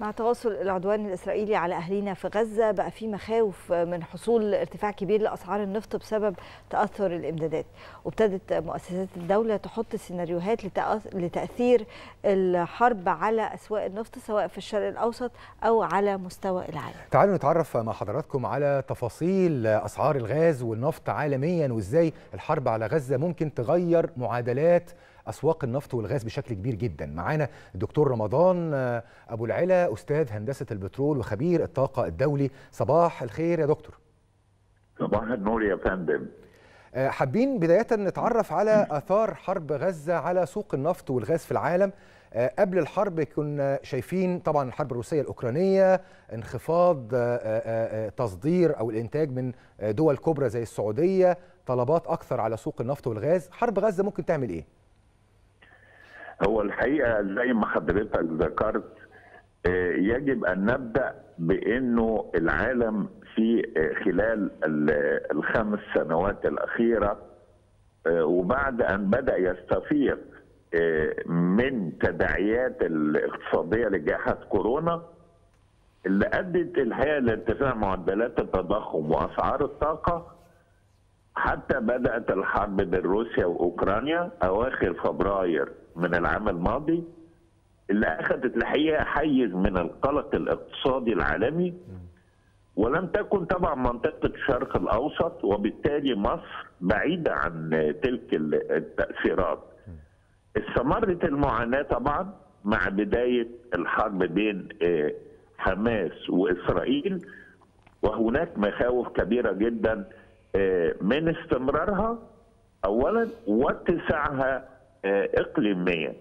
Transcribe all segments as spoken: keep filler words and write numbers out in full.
مع تواصل العدوان الإسرائيلي على أهالينا في غزة بقى في مخاوف من حصول ارتفاع كبير لأسعار النفط بسبب تأثر الإمدادات، وابتدت مؤسسات الدولة تحط سيناريوهات لتأثير الحرب على أسواق النفط سواء في الشرق الأوسط أو على مستوى العالم. تعالوا نتعرف مع حضراتكم على تفاصيل أسعار الغاز والنفط عالميا، وإزاي الحرب على غزة ممكن تغير معادلات أسواق النفط والغاز بشكل كبير جدا. معانا الدكتور رمضان أبو العلا، أستاذ هندسة البترول وخبير الطاقة الدولي. صباح الخير يا دكتور. صباح النور يا فندم. حابين بداية نتعرف على آثار حرب غزة على سوق النفط والغاز في العالم. قبل الحرب كنا شايفين طبعا الحرب الروسية الأوكرانية انخفاض تصدير أو الإنتاج من دول كبرى زي السعودية، طلبات أكثر على سوق النفط والغاز. حرب غزة ممكن تعمل إيه؟ هو الحقيقة زي ما حضرتك ذكرت يجب أن نبدأ بأنه العالم في خلال الخمس سنوات الأخيرة وبعد أن بدأ يستفيق من تداعيات الاقتصادية لجائحة كورونا اللي أدت الحقيقة لارتفاع معدلات التضخم وأسعار الطاقة، حتى بدأت الحرب بين روسيا وأوكرانيا أواخر فبراير من العام الماضي، اللي أخذت الحقيقة حيز من القلق الاقتصادي العالمي، ولم تكن طبعا منطقة الشرق الأوسط وبالتالي مصر بعيدة عن تلك التأثيرات. استمرت المعاناة طبعا مع بداية الحرب بين حماس وإسرائيل، وهناك مخاوف كبيرة جدا من استمرارها أولا واتساعها إقليميا.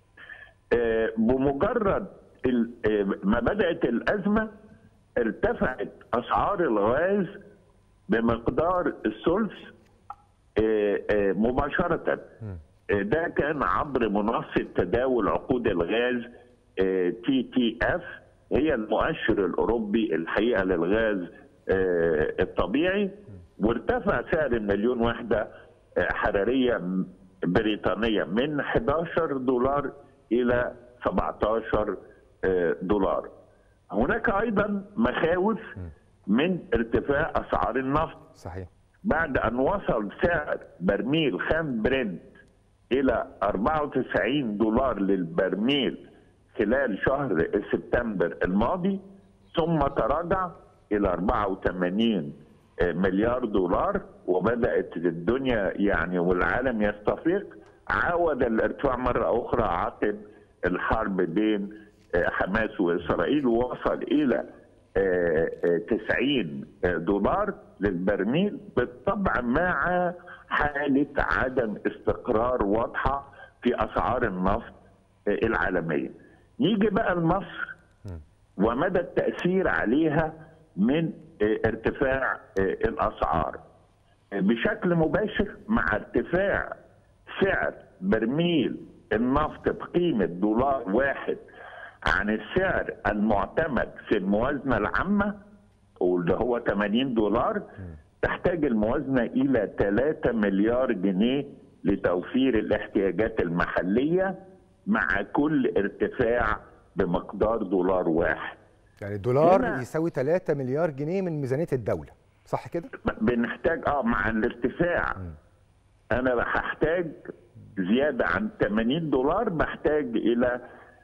بمجرد ما بدأت الأزمة ارتفعت أسعار الغاز بمقدار الثلث مباشرة. ده كان عبر منصة تداول عقود الغاز تي تي اف، هي المؤشر الأوروبي الحقيقة للغاز الطبيعي، وارتفع سعر المليون وحدة حرارية بريطانية من أحد عشر دولار إلى سبعة عشر دولار. هناك أيضا مخاوف من ارتفاع أسعار النفط. صحيح. بعد أن وصل سعر برميل خام برنت إلى أربعة وتسعين دولار للبرميل خلال شهر سبتمبر الماضي، ثم تراجع إلى أربعة وثمانين مليار دولار، وبدأت الدنيا يعني والعالم يستفيق. عاود الارتفاع مرة أخرى عقب الحرب بين حماس وإسرائيل، ووصل إلى تسعين دولار للبرميل، بالطبع مع حالة عدم استقرار واضحة في أسعار النفط العالمية. نيجي بقى لمصر ومدى التأثير عليها من ارتفاع الأسعار. بشكل مباشر مع ارتفاع سعر برميل النفط بقيمة دولار واحد عن السعر المعتمد في الموازنة العامة واللي هو ثمانين دولار، تحتاج الموازنة إلى ثلاثة مليار جنيه لتوفير الاحتياجات المحلية مع كل ارتفاع بمقدار دولار واحد. يعني الدولار يساوي ثلاثة مليار جنيه من ميزانية الدولة، صح كده؟ بنحتاج اه مع الارتفاع م. أنا هحتاج زيادة عن ثمانين دولار، بحتاج إلى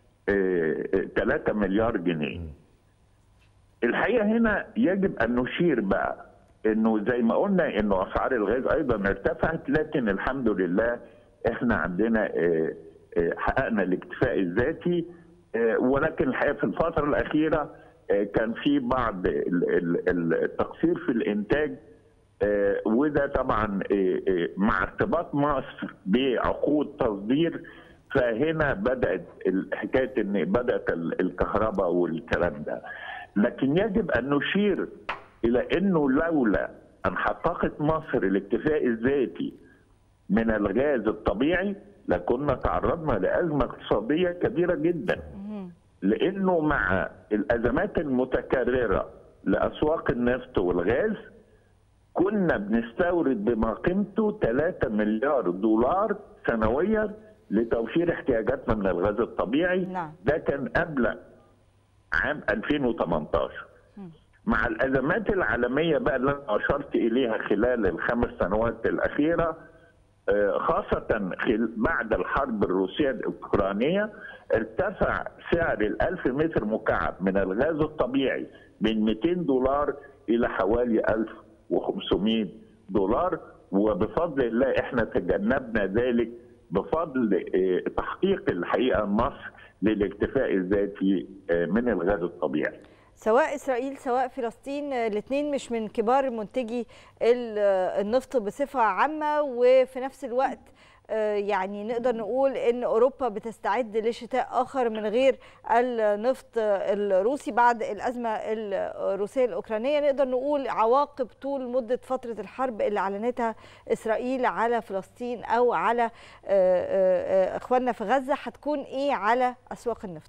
ثلاثة مليار جنيه. م. الحقيقة هنا يجب أن نشير بقى انه زي ما قلنا انه اسعار الغاز ايضا ارتفعت، لكن الحمد لله احنا عندنا حققنا الاكتفاء الذاتي، ولكن الحقيقه في الفتره الاخيره كان في بعض التقصير في الانتاج، وده طبعا مع ارتباط مصر بعقود تصدير، فهنا بدات حكايه ان بدات الكهرباء والكلام ده. لكن يجب ان نشير إلى أنه لولا أن حققت مصر الاكتفاء الذاتي من الغاز الطبيعي لكنا تعرضنا لأزمة اقتصادية كبيرة جدا، لأنه مع الأزمات المتكررة لأسواق النفط والغاز كنا بنستورد بما قيمته ثلاثة مليار دولار سنويا لتوفير احتياجاتنا من الغاز الطبيعي. نعم. ده كان قبل عام ألفين وثمانية عشر. مع الأزمات العالمية بقى اللي أنا أشرت إليها خلال الخمس سنوات الأخيرة، خاصة بعد الحرب الروسية الأوكرانية، ارتفع سعر الألف متر مكعب من الغاز الطبيعي من مئتين دولار إلى حوالي ألف وخمسمئة دولار، وبفضل الله احنا تجنبنا ذلك بفضل تحقيق الحقيقة مصر للاكتفاء الذاتي من الغاز الطبيعي. سواء إسرائيل سواء فلسطين، الاثنين مش من كبار منتجي النفط بصفة عامة، وفي نفس الوقت يعني نقدر نقول ان اوروبا بتستعد لشتاء اخر من غير النفط الروسي بعد الازمه الروسيه الاوكرانيه. نقدر نقول عواقب طول مده فتره الحرب اللي اعلنتها اسرائيل على فلسطين او على اخواننا في غزه هتكون ايه على اسواق النفط؟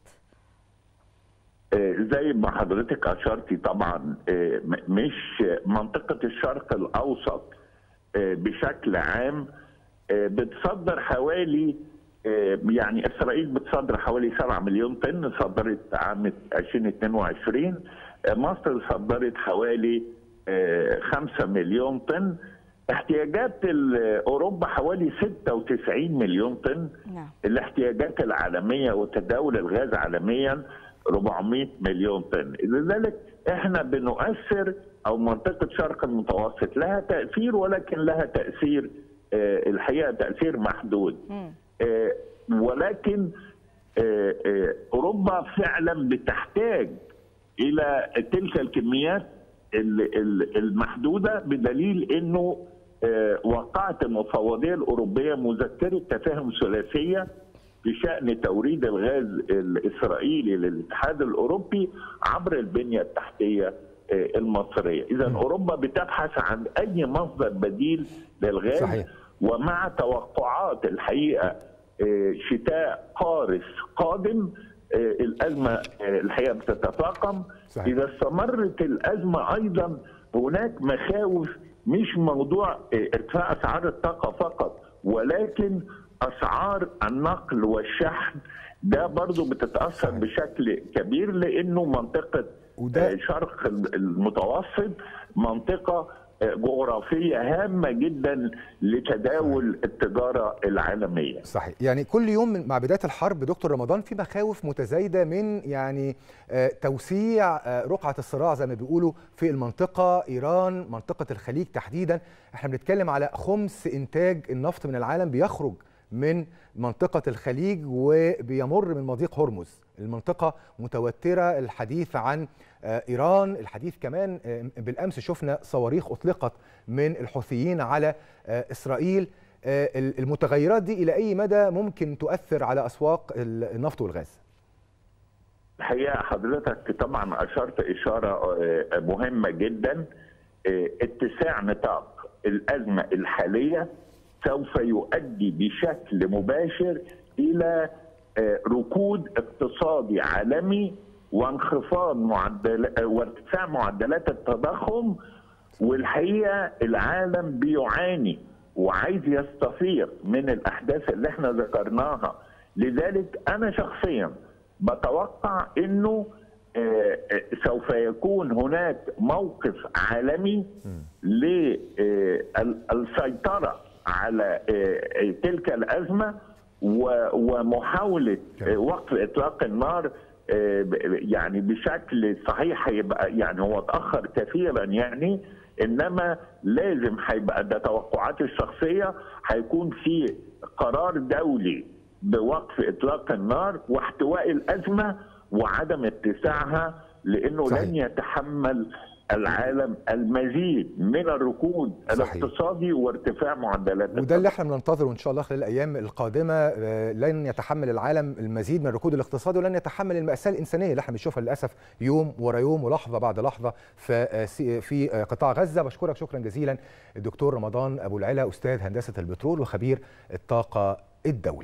زي ما حضرتك اشرتي طبعا، مش منطقه الشرق الاوسط بشكل عام بتصدر حوالي، يعني اسرائيل بتصدر حوالي سبعة مليون طن، صدرت عام ألفين واثنين وعشرين. مصر صدرت حوالي خمسة مليون طن. احتياجات اوروبا حوالي ستة وتسعين مليون طن. الاحتياجات العالميه وتداول الغاز عالميا أربعمئة مليون طن. لذلك احنا بنؤثر، او منطقه شرق المتوسط لها تاثير، ولكن لها تاثير الحقيقه تاثير محدود. ولكن اوروبا فعلا بتحتاج الى تلك الكميات المحدوده، بدليل انه وقعت المفوضيه الاوروبيه مذكره تفاهم ثلاثيه بشان توريد الغاز الاسرائيلي للاتحاد الاوروبي عبر البنيه التحتيه المصريه. اذا اوروبا بتبحث عن اي مصدر بديل للغاز. صحيح. ومع توقعات الحقيقه شتاء قارس قادم، الازمه الحقيقه بتتفاقم. صحيح. اذا استمرت الازمه ايضا هناك مخاوف، مش موضوع ارتفاع اسعار الطاقه فقط، ولكن اسعار النقل والشحن ده برضو بتتاثر. صحيح. بشكل كبير، لانه منطقه وده شرق المتوسط منطقه جغرافيه هامه جدا لتداول. صحيح. التجاره العالميه. صحيح. يعني كل يوم مع بدايه الحرب دكتور رمضان في مخاوف متزايده من يعني توسيع رقعه الصراع زي ما بيقولوا في المنطقه، ايران، منطقه الخليج تحديدا. احنا بنتكلم على خمس انتاج النفط من العالم بيخرج من منطقة الخليج وبيمر من مضيق هرمز. المنطقة متوترة، الحديث عن إيران، الحديث كمان بالأمس شفنا صواريخ أطلقت من الحوثيين على إسرائيل. المتغيرات دي إلى أي مدى ممكن تؤثر على أسواق النفط والغاز؟ الحقيقة حضرتك طبعا أشرت إشارة مهمة جدا. اتساع نطاق الأزمة الحالية سوف يؤدي بشكل مباشر إلى ركود اقتصادي عالمي وانخفاض معدل وارتفاع معدلات التضخم. والحقيقة العالم بيعاني وعايز يستفيق من الأحداث اللي احنا ذكرناها. لذلك أنا شخصيا بتوقع أنه سوف يكون هناك موقف عالمي للسيطرة على تلك الأزمة ومحاولة وقف إطلاق النار يعني بشكل صحيح. هيبقى يعني هو اتأخر كثيرا يعني، إنما لازم هيبقى ده توقعاتي الشخصية، هيكون في قرار دولي بوقف إطلاق النار واحتواء الأزمة وعدم اتساعها، لأنه صحيح. لن يتحمل العالم المزيد من الركود صحيح. الاقتصادي وارتفاع معدلات التضخم. وده اللي احنا بننتظره ان شاء الله خلال الايام القادمه. لن يتحمل العالم المزيد من الركود الاقتصادي، ولن يتحمل المأساة الانسانيه اللي احنا بنشوفها للاسف يوم ورا يوم ولحظه بعد لحظه في في قطاع غزه. بشكرك شكرا جزيلا الدكتور رمضان ابو العلا، استاذ هندسه البترول وخبير الطاقه الدولي.